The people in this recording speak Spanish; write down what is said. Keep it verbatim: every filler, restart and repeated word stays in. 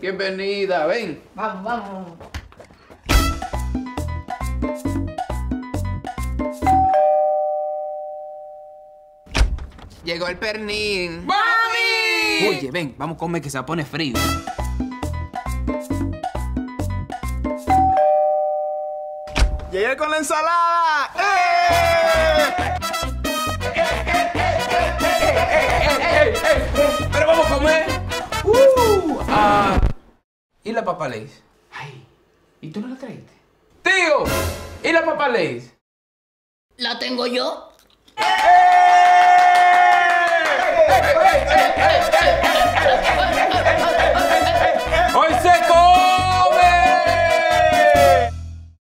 Bienvenida, ven. Vamos, vamos. Llegó el pernil. ¡Mami! Oye, ven, vamos a comer que se pone frío. ¡Llegué con la ensalada! ¡Eh! ¡Pero vamos a comer! Uh, ah, ¿y la papa Lay's? Ay, ¿y tú no la traíste? ¡Tío! ¿Y la papa Lay's? ¿La tengo yo? ¡Hoy se come!